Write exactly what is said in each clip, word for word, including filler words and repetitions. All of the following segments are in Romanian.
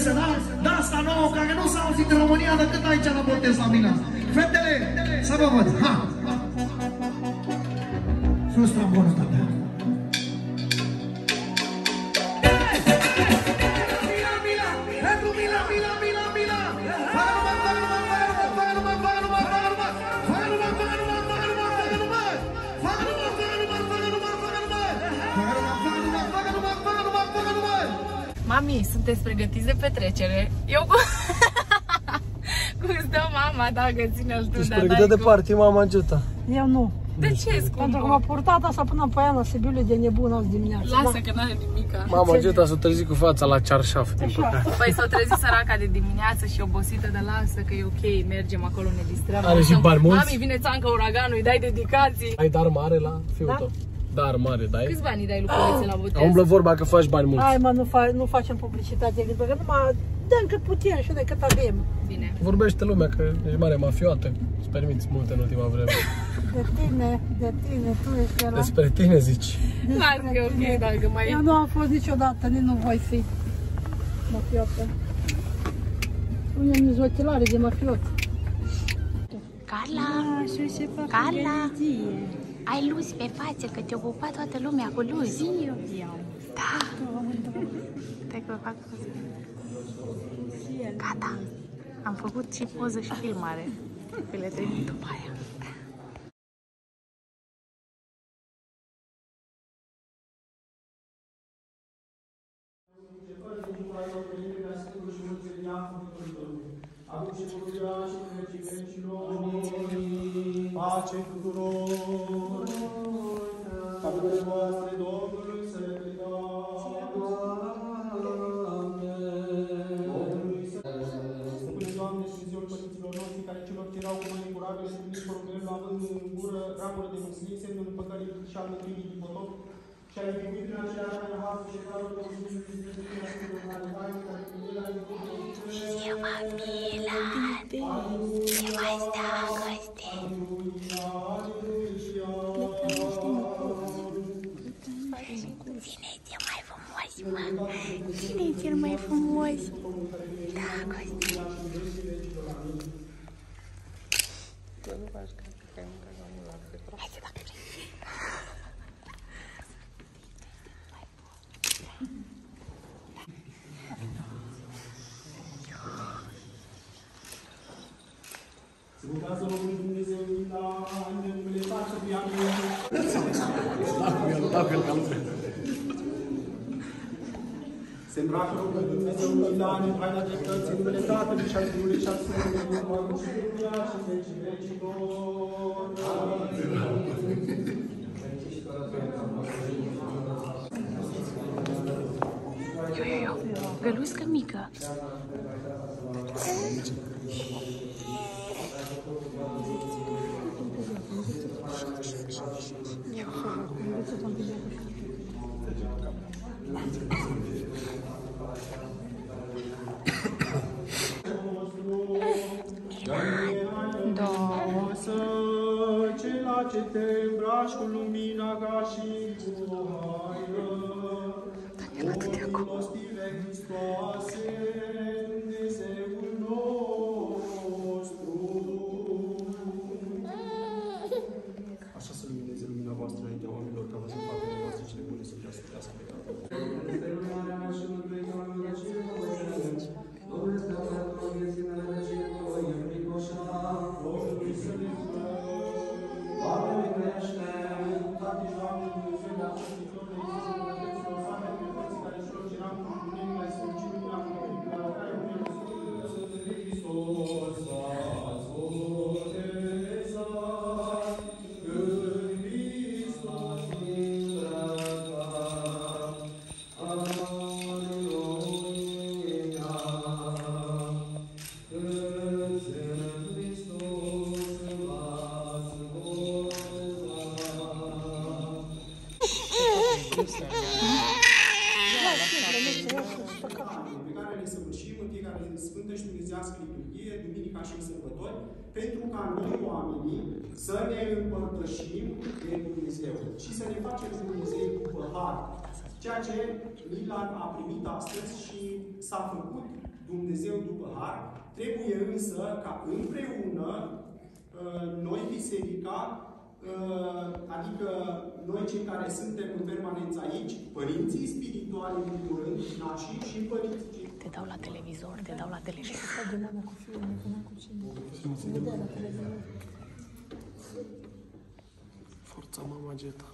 piesă, da? Da, asta nouă, care nu s-a auzit în România decât aici la botez la mine. Fetele, să vă văd, ha! Sus trombonul, tata. Mami, sunteți pregătiți de petrecere? Eu cu... cum stă mama, dacă ține-l tu, Ești dar pregătită de party, mama Giuta? Eu nu. De ce, scumpă? Pentru că m-a purtat asta până pe aia la Sibiu de nebun azi dimineața. Lasă, da? că n-are nimica. Mama Giuta s-a trezit cu fața la cearșaf, din păcate. Păi s-a trezit săraca de dimineață și obosită, de lasă, că e ok, mergem acolo, ne distrăm. Are și bani mulți? Mami, vine țancă uraganul, îi dai dedicații. Ai dar mare la fiul Da? tău? Dar mare, dai? Câți bani îi dai lui Culețe la botez? Umblă vorba că faci bani mulți. Hai mă, nu, fa nu facem publicitate, că numai dăm cât putem și noi cât avem. Bine. Vorbește lumea că ești mare mafioată. Îți permiți multe în ultima vreme. De tine, de tine, tu ești ăla. Despre tine zici. Lasă că e ok, dacă mai... Eu nu am fost niciodată, nici nu voi fi mafiotă. Unii am ochelare de mafiot. Carla, Carla, ai luzi pe față, că te-a pupat toată lumea cu luzi. Da. Te-ai călcat cu zi. Gata. Am făcut și poză și filmare. Că le trimit după aia. Pace tuturor! Capetele voastre Domnului să le predați! Domnului să Stăpâne, Doamne, și Dumnezeul părinților noștri, care celor ce erau cu mai incurabile și primiți poruncele, luavând în gură ramură de muslin, semnul împăcării și al mântuirii din potop, și ai iubit prin aceleași care har și carul de Dumnezeu și de Dumnezeu și de Dumnezeu care cu el ai iubit de Eu mă Milad, ce mai dragoste. Cine e cel mai frumos, mă? Cine e cel mai frumos? Dragoste. Haide, dacă vrei. Să rugați Domnul Dumnezeu din la în numele Tatălui Amin. Se îmbracă rugă Dumnezeu din la în haina dreptății în numele Tatălui și al Fiului și al Sfântului Acum și Dumnezeu și vecii vecilor. Iu, iu, iu, găluțcă mică. Cela ce te îmbraci cu lumina ca și cu haină, milostire Hristoase, Dumnezeul nostru. Așa să lumineze lumina voastră înaintea oamenilor, ca văzut faptele voastre cele bune să vrea să trească pe toate. Pe care le săvârșim în fiecare sfântă și dumnezeiască liturghie, duminica și sărbători, pentru ca noi oamenii să ne împărtășim de Dumnezeu și să ne facem Dumnezeu cu har. Ceea ce Milan a primit astăzi și s-a făcut Dumnezeu după har. Trebuie însă ca împreună noi, biserica, adică noi cei care suntem în permanență aici, părinții spirituali în primul rând, nașii și părinții. Te dau la televizor, te dau la televizor. Forța mama Geta.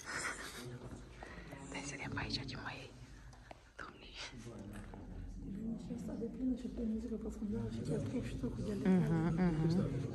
Hai să vedem pe aici ce mai e. Domnii. Și asta de plină și pe muzică pe fundal și te trup și tu cu ele.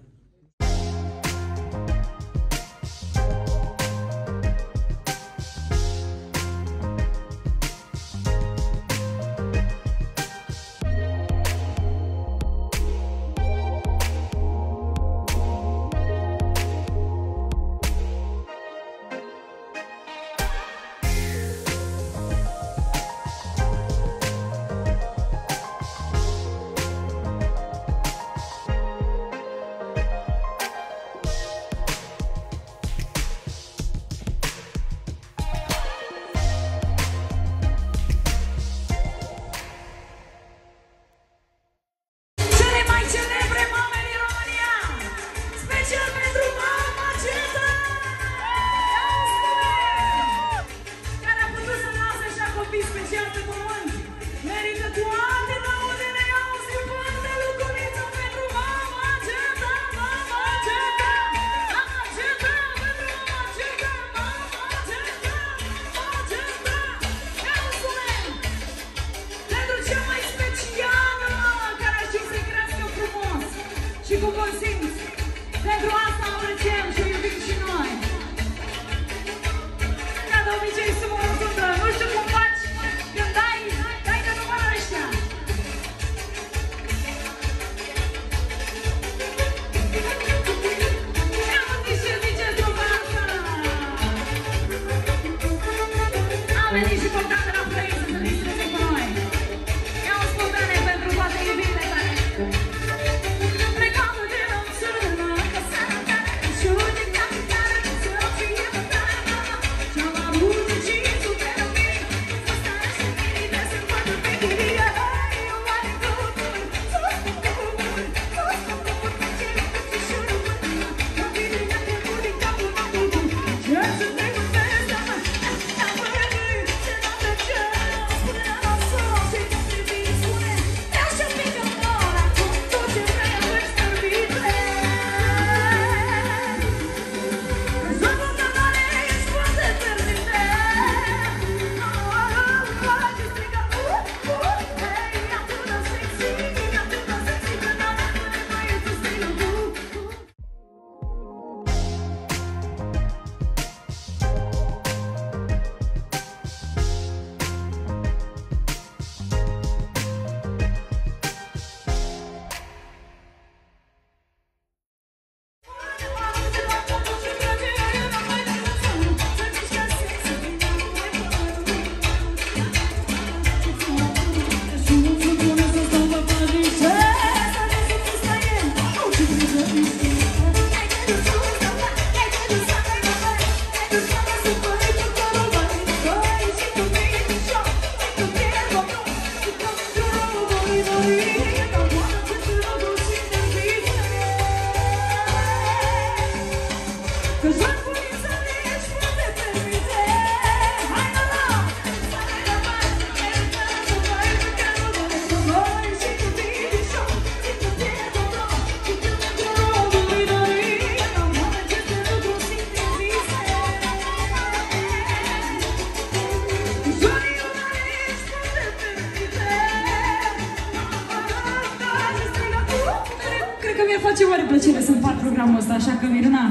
face oare plăcere să împart programul ăsta, așa că, Miruna,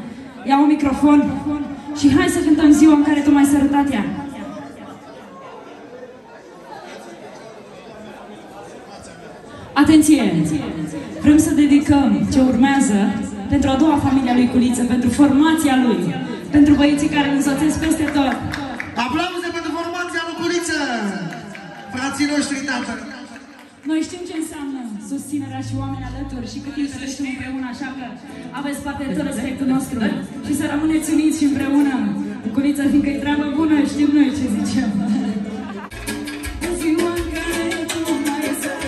ia un microfon și hai să cântăm ziua în care tu m-ai sărutat ea. Atenție! Vrem să dedicăm ce urmează pentru a doua familie a lui Culiță, pentru formația lui, pentru băieții care îl însoțesc peste tot. Aplauze pentru formația lui Culiță! Frații noștri, tată! Noi știm ce înseamnă susținerea și oameni alături și cât timp petrecem împreună, așa că aveți parte de tot respectul nostru și să rămâneți uniți și împreună. Cu Culiță, fiindcă e treabă bună, știm noi ce zicem. Ziua în care tu m-ai sărutat.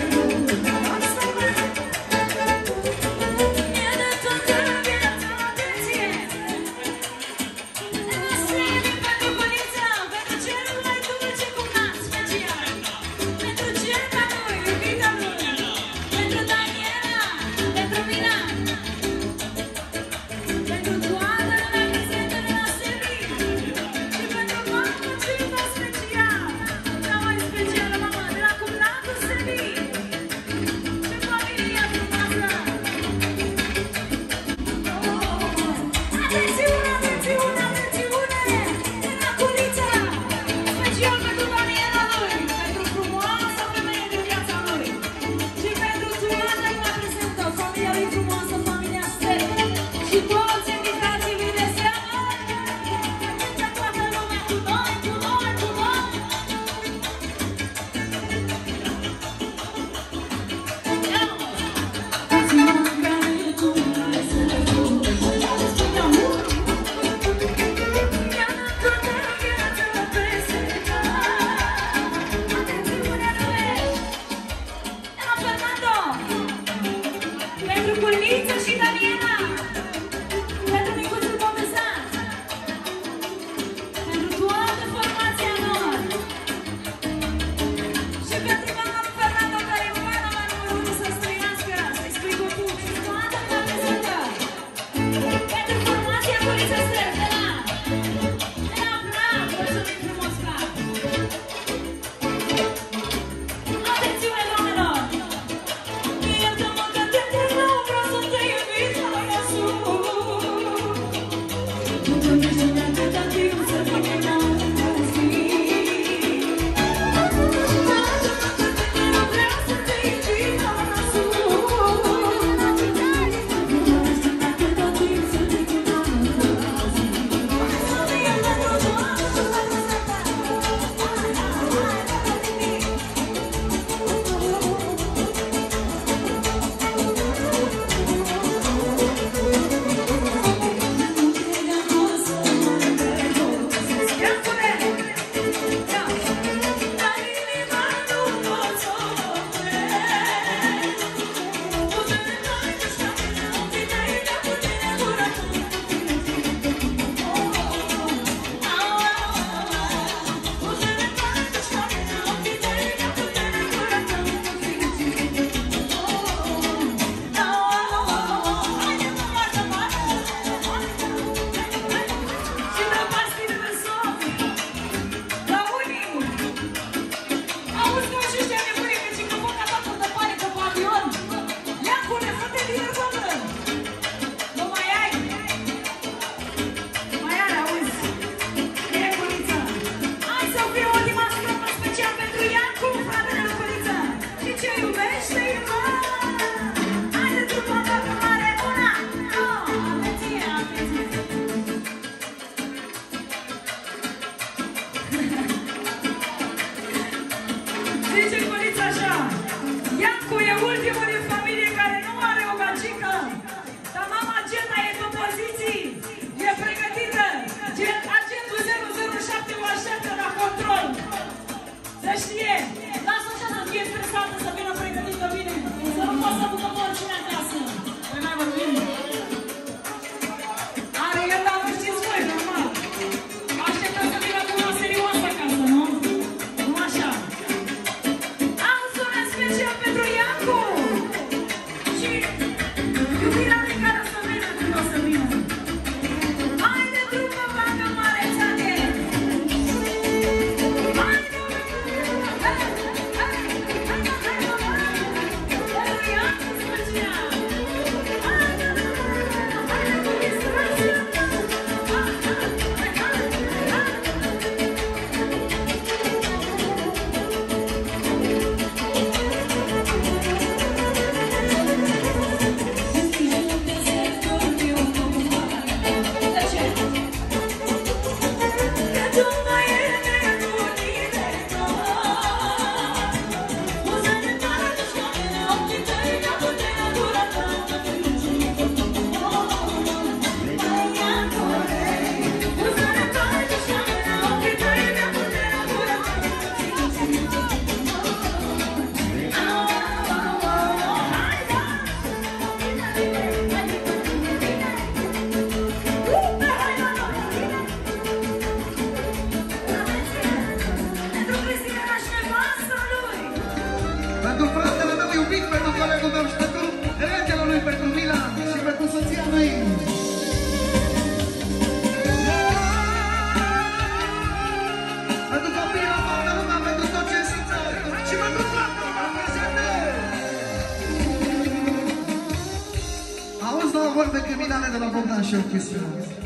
vorbă criminale de la Bogdan și orchestra.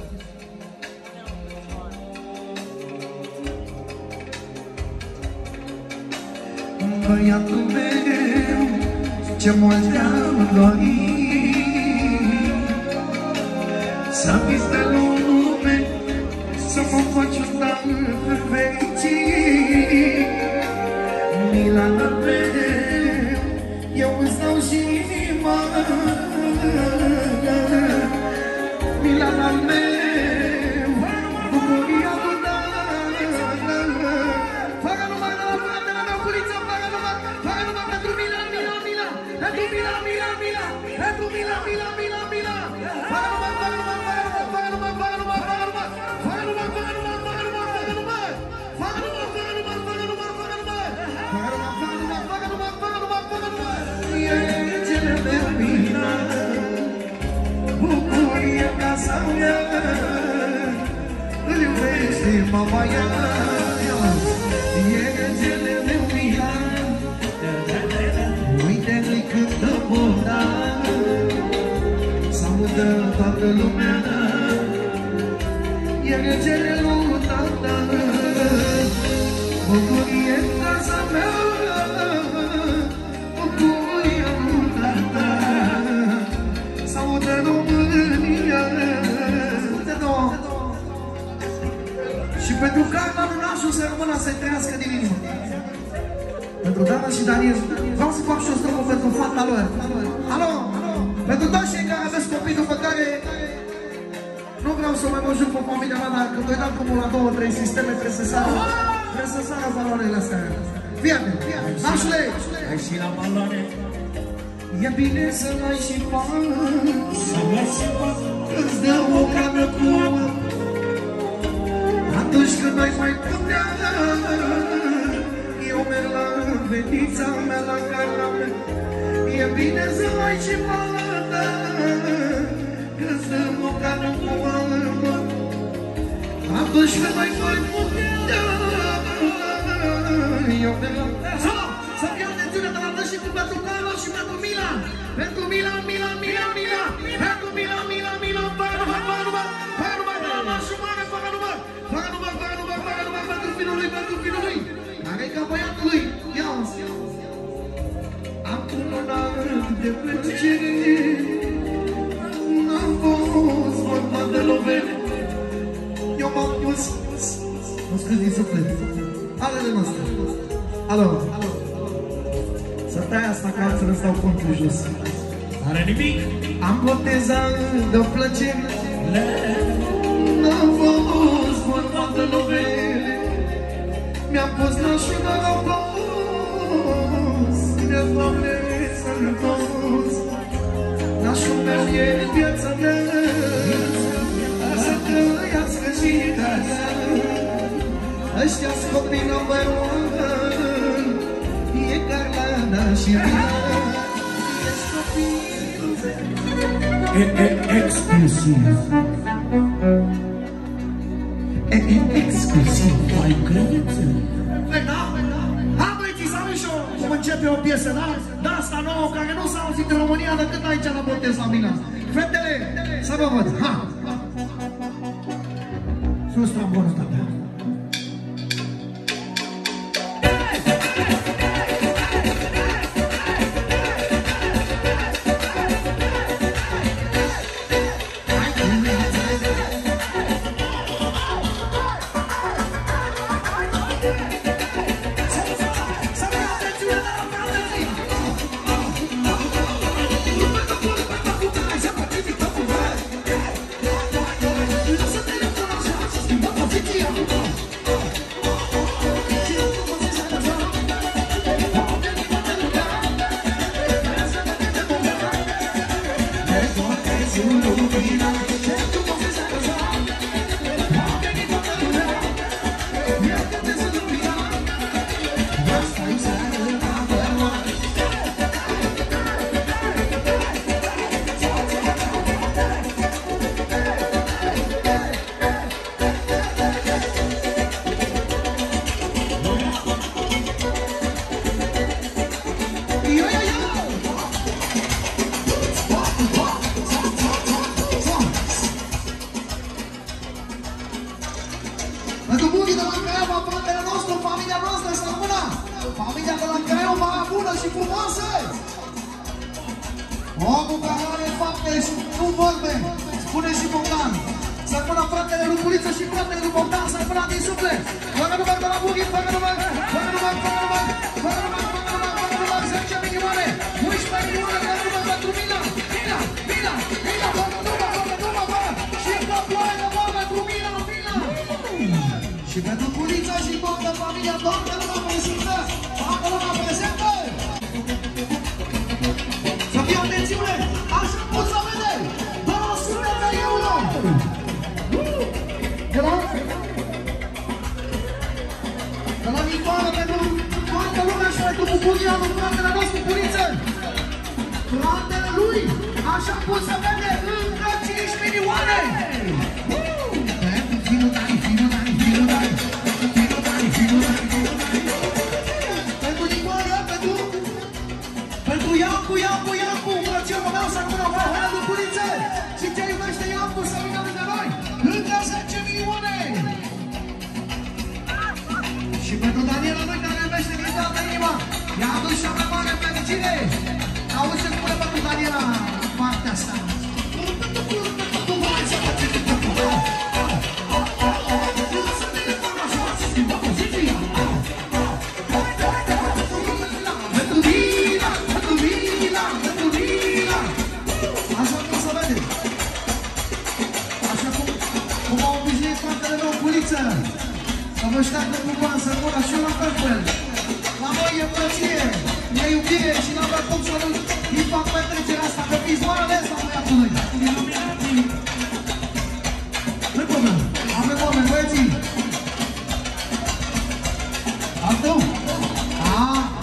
Băiatul meu, ce mult te-am dorit, să fiți de lume, să mă faci un dan fericit. Mila meu, eu îți dau și inima. Mila meu, bucuria ta. Facă numai de la fratele meu, Culița, facă numai, facă numai pentru Mila, Mila, Mila, pentru Mila, Mila, Mila, pentru Mila, Mila, Mila, Mila. Facă numai, facă numai, facă numai, facă numai, facă numai, facă numai, facă numai, facă numai, facă numai, facă numai, facă numai, facă numai, facă numai, facă numai, facă numai, facă numai, facă numai, facă numai, facă numai. E cele de Mila, bucuria casa mea. este mama ea. E regele meu Milan, uite-l-i cântă Bogdan, s-audă toată lumea. E regele lui tata, bucurie în casa mea, bucurie lui tata, s-audă România. Și pentru Carla Lunașu să rămână să-i trăiască din inimă. Pentru Dana și Daniel, vreau să fac și o strofă pentru fata lor. Alo? Pentru toți cei care aveți copii după care nu vreau să mai mă jur pe familia mea, dar când doi dat drumul la două, trei sisteme, trebuie să sară, trebuie să sară valoarele astea. Fii-ate, nașule! Ai și la valoare. E bine să-l ai și bani, Să-l ai și bani, îți dă o cană cu ouă, atunci când ai mai putea. Eu merg la venița mea, la Carla mea. E bine să ai și bani, că-ți dă o cană cu ouă, atunci când ai mai putea. Eu merg la... Să fie atențiune de la dă și cu pentru Carla și pentru Milan. Pentru Milan, Milan, Milan, Milan. Pentru Milan, Milan, Milan. Fără număr, fără număr, fără număr, fără număr, și mare, fără număr. Fără număr, fără număr, fără număr, pentru finul lui, pentru finul lui. Care-i ca băiatul lui. Ia-o-ți. Am cununat de plăcere, n-am fost vorba de lovere. Eu m-am pus, nu scris din suflet. Alele noastre. Alo, alo. Să tai asta că altfel îți dau contul jos. are nimic. Am botezat de plăcere, n-am fost vorba de lovere. Mi-am pus nașul de la plos, de Doamne sănătos. Nașul meu e viața mea, să trăiască și casa. Ăștia scot din number one, e Carla și Milan. Ești copilul meu. E, e, exclusiv. E, e, exclusiv. Ai credeți? Da? Ha, băieții, să avem și o, cum începe o piesă, da? Da, asta nouă, care nu s-a auzit în România decât aici la botez la Milan. Fetele, să vă văd, ha! Sus trombonul tău. Omul care are fapte și nu vorbe, spune și Bogdan. Să rămână fratele lui Puliță și fratele lui Bogdan, să rămână din suflet. Fără număr de la Bughi, fără număr, fără număr, fără număr, fără număr, fără număr, fără număr, zece milioane, unsprezece milioane de număr pentru Milan, Milan, Milan, Milan, fără număr, fără număr, fără și capoare de mare pentru Milan, Milan. Și pentru Puliță și Bogdan, familia, toată lumea prezentă, toată lumea prezentă. Să fie atențiune, așa pot să vede, două sute de euro. De la? De la Nicola pentru toată lumea și pentru bucuria lui fratele nostru Puliță. Fratele lui, așa pot să vede, încă cinci milioane. Pentru finul tari, finul tari, finul Pentru Daniela noi care iubește din toată inima, i-a adus cea mai mare fericire. Auzi ce spune pentru Daniela partea asta. Pentru Mila, pentru Mila, pentru Mila. Așa cum să vedeți. Așa cum, cum au obișnuit fratele meu Puliță. Să vă șteagă cu bani să mură și eu la fel cu el. La voi e plăcere, e iubire și n-am vrea cum să nu-i fac petrecerea asta pe pis, mai ales la băiatului. Nu-i problemă, avem oameni, băieții. Al tău? A.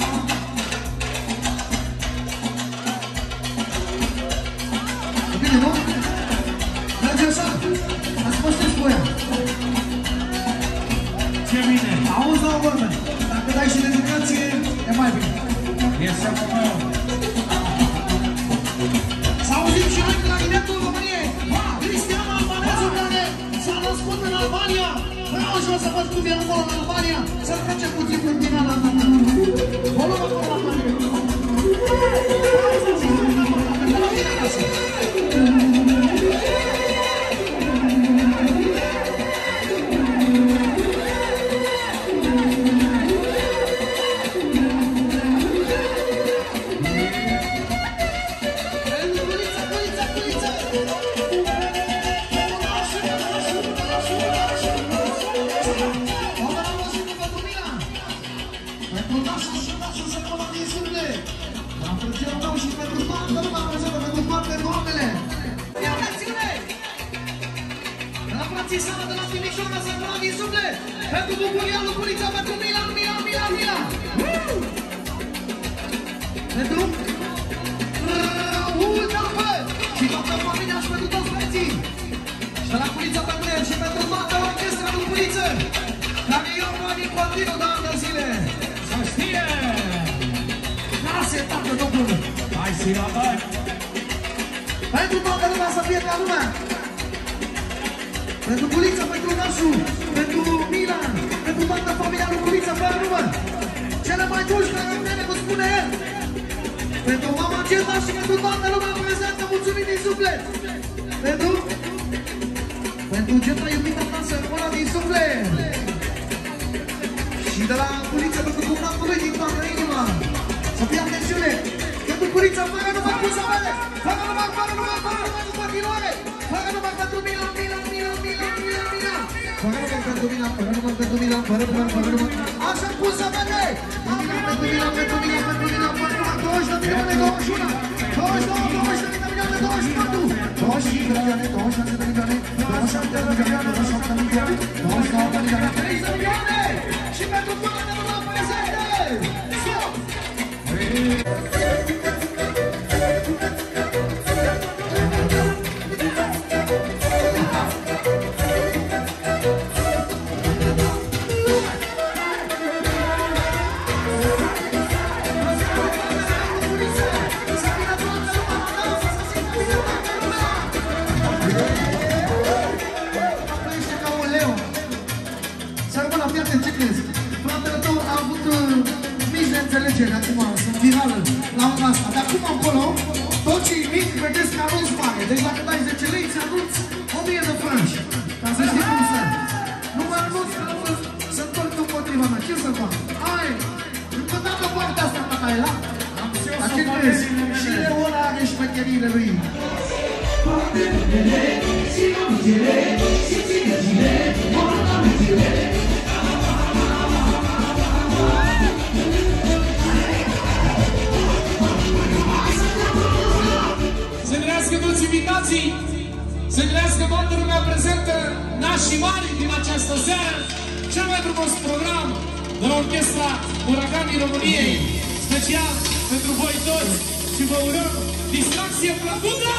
E bine, nu? Merge așa, ați păstesc cu ea. Ce bine! Auzi la vorbă, dacă dai și dedicație, e mai bine. E seama meu! Să auzim și noi clarinetul României. Ha, Cristian Albanețu, care s-a născut în Albania. Vreau și o să văd cum e acolo în Albania. Să-l face puțin în finala. Volumă acolo la Albania. De la mine acasă. Pentru bucuria lui Pulița, pentru Mila, Mila, Mila, Mila. Pentru Raul Dalbă și toată familia și pentru toți băieții. Și de la Pulița pentru el și pentru toată orchestra lui Puliță, care iau banii în continuu de ani de zile. Să știe! Lasă etapă, domnul! Hai să-i la bani! Pentru toată lumea să fie ca lumea! Pentru Pulița, pentru Nașu, pentru Milan, pentru toată familia lui Pulița, fără număr. Cele mai dulci care mele vă spune el. Pentru mama Geta și pentru toată lumea prezentă, mulțumim din suflet. Pentru? Pentru Geta iubita ta să rămână din suflet. Și de la Pulița pentru cumnatul lui din toată inima. Să fie atențiune. Pentru Pulița, fără număr, cum să vede? Fără număr, fără număr, fără număr, cu continuare. Fără număr pentru Milan, Milan, Milan, Milan, Milan, Milan. Fără număr pentru Milan, fără număr pentru Milan, fără număr, fără număr. Așa cum să vede! Pentru Milan, pentru Milan, pentru Milan, fără număr, douăzeci de milioane, douăzeci și unu, douăzeci și două, douăzeci de milioane, douăzeci și patru, douăzeci și cinci de milioane, douăzeci și șase de milioane, douăzeci și șapte de milioane, douăzeci și opt de milioane, douăzeci și nouă de milioane, treizeci de milioane! Și pentru toată lumea prezentă! Stop! Acum sunt virală la ora asta. De acum încolo, tot ce-i mic, vedeți că anunț mare. Deci dacă dai zece lei, ți anunț o mie de franci. Ca să știi cum să. Nu mă anunț că să întorc împotriva mea. Ce să fac? Hai! Încă dată partea asta, tata, e la? Dar ce crezi? Și Leona are șmecheriile lui. Să crească toți invitații, să crească toată lumea prezentă, nașii mari din această seară, cel mai frumos program de la Orchestra Uraganii României, special pentru voi toți și vă urăm distracție plăcută!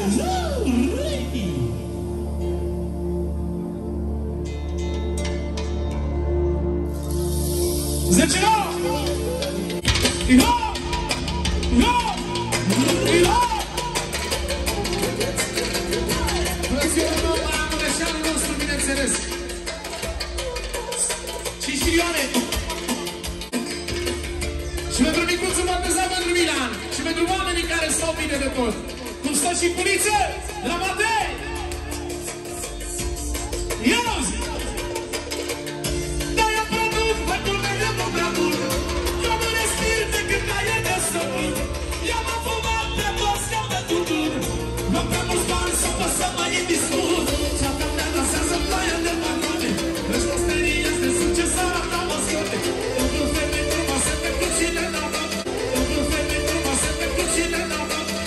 zece la! Iho! Iho! Iho! Frățiunul la Mureșanul nostru, bineînțeles. Și șirioane! pentru oamenii care stau bine de tot. Cum stă și Puliță, de la Matei. Ia auzi! Da, eu produc, mai mult mai eu nu prea mult. Eu nu respir decât ca e de stăpân. Eu m-am fumat pe toți ca pe tutun. Nu prea mulți bani să pot să mă indiscut. Și-a mea dansează ploaia de magone. Ăștia speriați de succes arată mascote. Pentru femei frumoase pe cucine n-am. Pentru femei frumoase pe cucine n-am.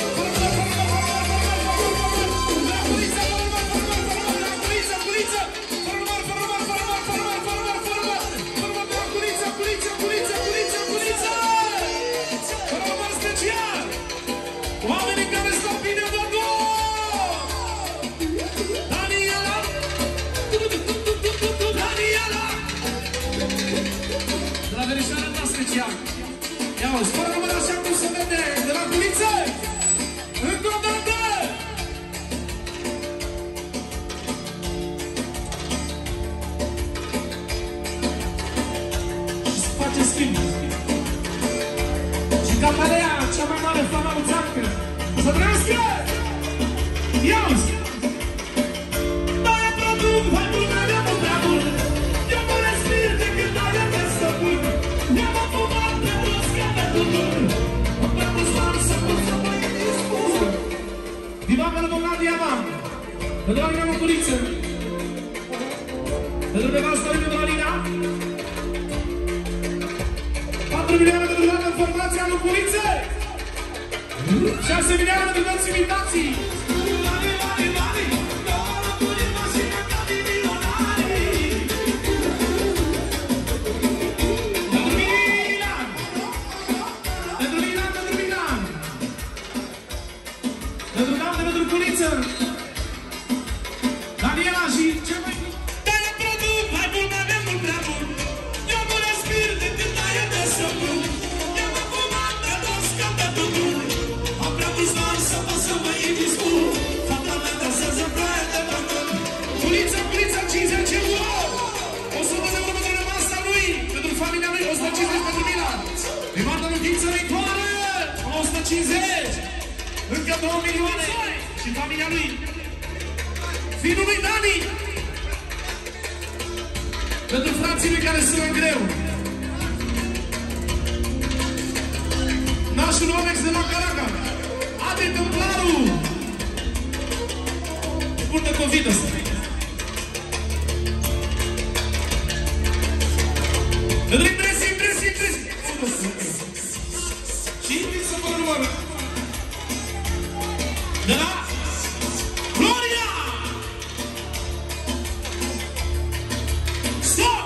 Oamenii care stau bine de tot! Daniela! Daniela! De la verișoara ta special. Ia uzi, fără număr așa cum se vede, de la Puliță! Încă o dată! Și se face schimb. Și Catalea, cea mai mare fama uțeancă, să trăiască! Ia-uzi! Da, eu produc, mai mult mai eu nu prea mult. Eu mă respir decât mai eu de stăpân. Eu m-am fumat pe toți ca pe tutun. Mă prea mulți bani să pot să mă indiscut. Viva pe lângă Nadia Mam, pentru Alina Măculiță, pentru nevastă lui Alina, patru milioane de dolari în formația lui Puliță, șase milioane de toți imitații. Pentru Milan! Pentru Milan, pentru Milan! Pentru doamne, pentru Puliță! Daniela și ce mai... Da, eu produc, mai bun, mai avem mult prea mult. Eu mă respir decât mai e de stăpân. Eu mă fumat pe toți ca pe tutun. Am prea mulți bani să pot să mă indiscut. Fata mea dansează ploaia de magone. Puliță, Puliță, cincizeci euro! o sută de euro pentru nevasta lui, pentru familia lui, o sută cincizeci pentru Milan. Primata lui Ghiță Ricoară, o sută cincizeci. Încă două milioane și familia lui. Finul lui Dani. Pentru frații lui care sunt în greu. Nașul Omex de la Caraca. Ade Tâmplaru. Purtă COVID ăsta. Pentru impresii, impresii, impresii. Și să mă numără. De la Gloria! Stop!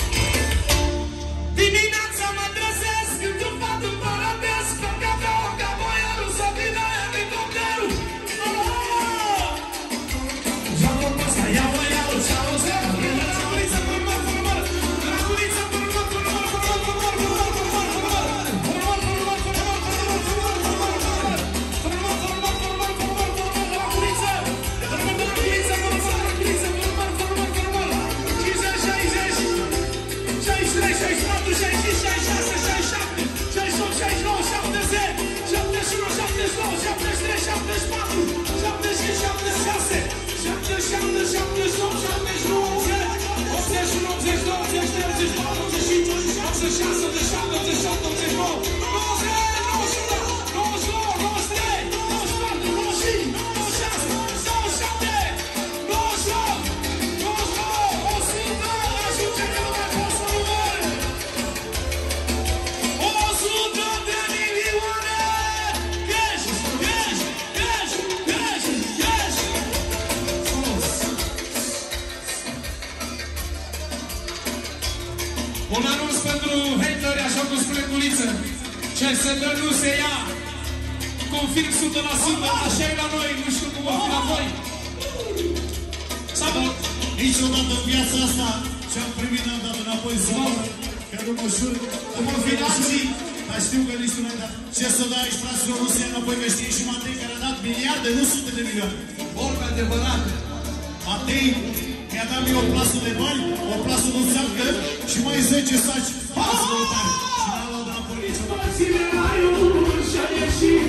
Dimineața mă trezesc într-un pat în paradis. Pe cafea, ca boiarul să vină elicopterul. Joacă pasta, ia-o, ia-o, ce-au zeu. Puliță, formar, formar. De la Puliță, formar, formar, formar, formar, formar, formar, formar. Formar, formar, formar, formar, formar, formar, formar. Formar, formar, formar, formar, formar. De la Puliță. Formar, de la Puliță, formar, de la Puliță, formar, formar, formar. cincizeci, șaizeci, șaizeci și trei, șaizeci și patru, șaizeci și cinci, șaizeci și șase, șaizeci și șapte, șaizeci și opt, șaizeci și nouă, șaptezeci, șaptezeci și unu, șaptezeci și doi, șaptezeci și trei, șaptezeci și patru, șaptezeci și cinci, șaptezeci și șase, șaptezeci și șapte, șaptezeci și opt, șaptezeci și nouă, optzeci, optzeci și unu, optzeci și doi, optzeci și trei, optzeci și patru, optzeci și cinci, optzeci și șase, optzeci și șapte, optzeci și opt, optzeci și nouă, nouăzeci, nouăzeci și unu, nouăzeci și doi, nouăzeci și trei, nouăzeci și patru, nouăzeci și cinci, nouăzeci și șase, nouăzeci și șapte, nouăzeci și opt, nouăzeci și nouă, o sută, ajunge că nu mai pot să număr! o sută de milioane! Cash, cash, cash, cash, cash! Un anunț pentru hateri, așa cum spune Puliță. Ce se dă nu se ia. Confirm o sută la sută, așa e la noi, nu știu cum va fi la voi. Salut! Niciodată în viața asta ce-am primit n-am dat înapoi să mă că nu mă șur, cum mă fi alții, dar știu că nici tu n-ai dat. Ce să dai aici, fraților, nu se ia înapoi, că știi și Matei care a dat miliarde, nu sute de milioane. Vorbe adevărată. Matei mi-a dat mie o plasă de bani, o plasă de țeancă și mai zece saci. Pasă de tare. Și n-am luat înapoi niciodată.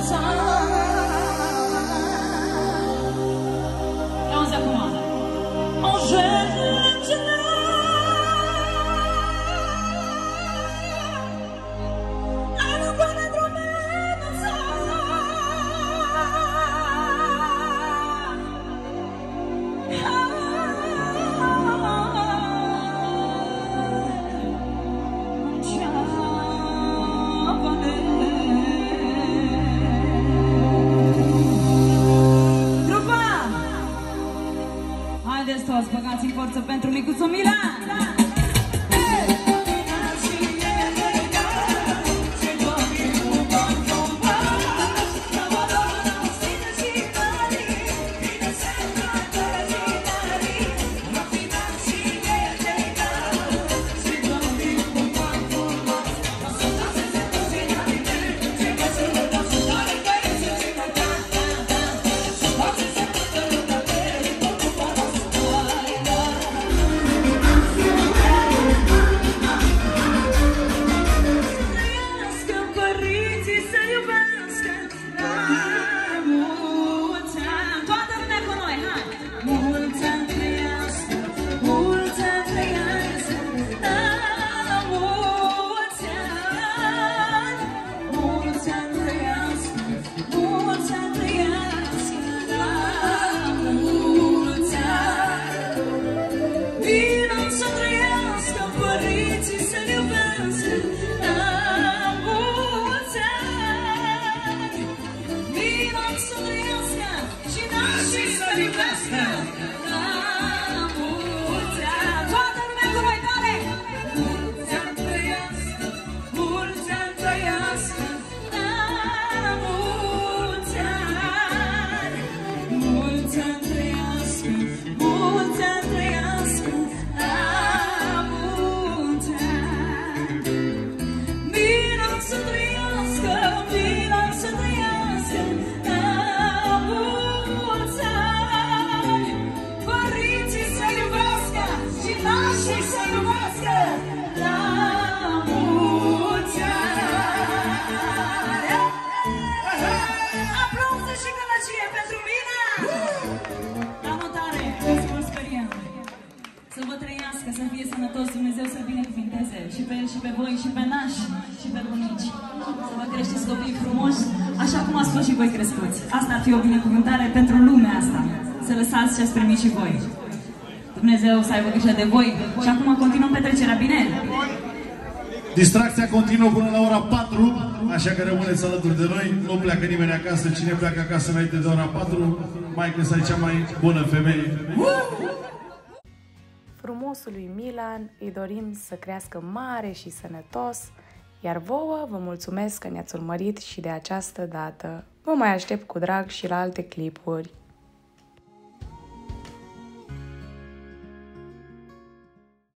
Auzi acum. En jeune, haideți toți, băgați în forță pentru micuțul Milan! Să fie sănătos, Dumnezeu să-l binecuvinteze și pe el, și pe voi, și pe nași, și pe bunici. Să vă creșteți copii frumoși, așa cum ați fost și voi crescuți. Asta ar fi o binecuvântare pentru lumea asta. Să lăsați ce ați primit și voi. Dumnezeu să aibă grijă de voi. Și acum continuăm petrecerea, bine? Distracția continuă până la ora patru, așa că rămâneți alături de noi. Nu pleacă nimeni acasă. Cine pleacă acasă înainte de ora patru, mai că să ai cea mai bună femeie. Frumosului Milan îi dorim să crească mare și sănătos, iar vouă vă mulțumesc că ne-ați urmărit și de această dată. Vă mai aștept cu drag și la alte clipuri.